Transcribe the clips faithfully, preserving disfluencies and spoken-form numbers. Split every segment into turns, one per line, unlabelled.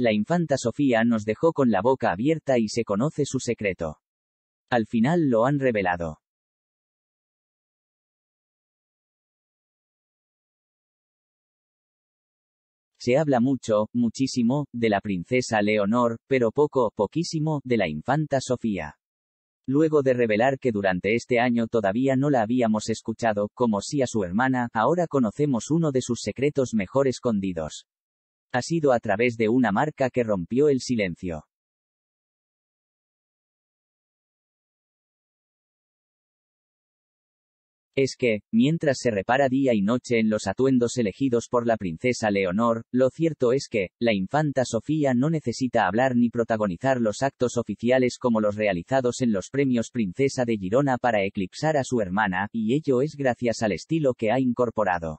La infanta Sofía nos dejó con la boca abierta y se conoce su secreto. Al final lo han revelado. Se habla mucho, muchísimo, de la princesa Leonor, pero poco, poquísimo, de la infanta Sofía. Luego de revelar que durante este año todavía no la habíamos escuchado, como sí a su hermana, ahora conocemos uno de sus secretos mejor escondidos. Ha sido a través de una marca que rompió el silencio. Es que, mientras se repara día y noche en los atuendos elegidos por la princesa Leonor, lo cierto es que, la infanta Sofía no necesita hablar ni protagonizar los actos oficiales como los realizados en los premios Princesa de Girona para eclipsar a su hermana, y ello es gracias al estilo que ha incorporado.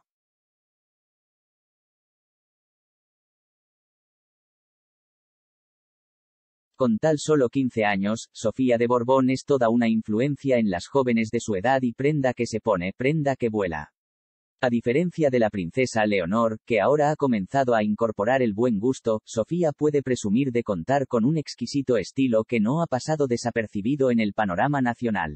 Con tan solo quince años, Sofía de Borbón es toda una influencia en las jóvenes de su edad y prenda que se pone, prenda que vuela. A diferencia de la princesa Leonor, que ahora ha comenzado a incorporar el buen gusto, Sofía puede presumir de contar con un exquisito estilo que no ha pasado desapercibido en el panorama nacional.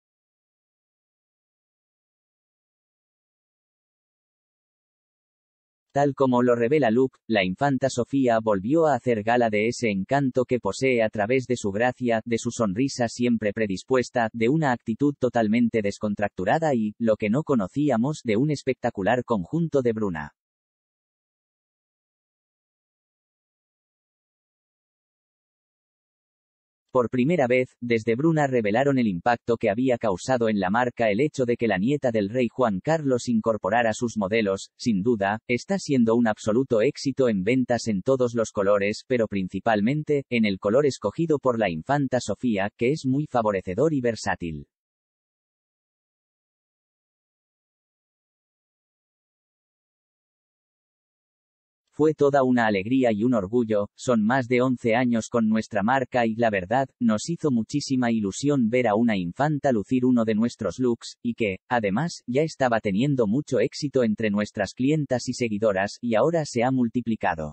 Tal como lo revela Look, la infanta Sofía volvió a hacer gala de ese encanto que posee a través de su gracia, de su sonrisa siempre predispuesta, de una actitud totalmente descontracturada y, lo que no conocíamos, de un espectacular conjunto de Bruna. Por primera vez, desde Bruna revelaron el impacto que había causado en la marca el hecho de que la nieta del rey Juan Carlos incorporara sus modelos. Sin duda, está siendo un absoluto éxito en ventas en todos los colores, pero principalmente, en el color escogido por la infanta Sofía, que es muy favorecedor y versátil. Fue toda una alegría y un orgullo, son más de once años con nuestra marca y, la verdad, nos hizo muchísima ilusión ver a una infanta lucir uno de nuestros looks, y que, además, ya estaba teniendo mucho éxito entre nuestras clientas y seguidoras, y ahora se ha multiplicado.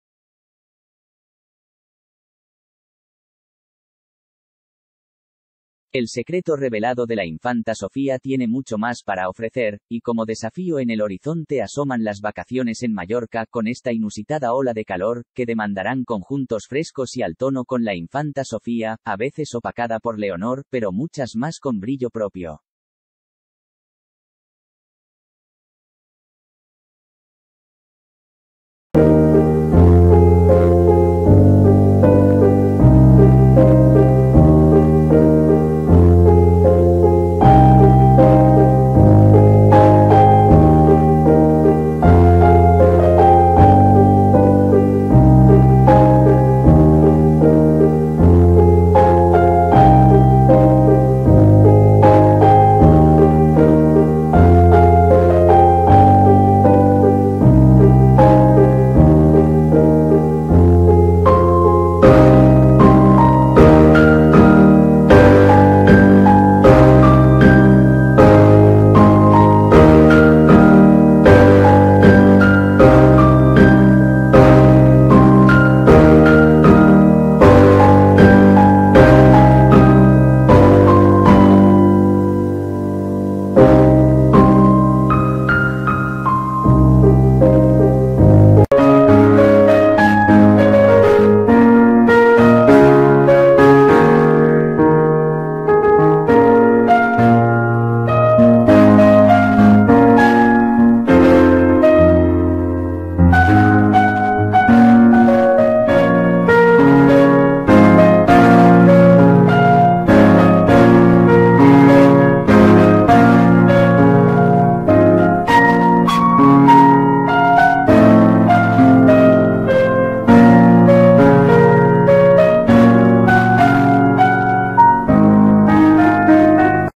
El secreto revelado de la infanta Sofía tiene mucho más para ofrecer, y como desafío en el horizonte asoman las vacaciones en Mallorca con esta inusitada ola de calor, que demandarán conjuntos frescos y al tono con la infanta Sofía, a veces opacada por Leonor, pero muchas más con brillo propio.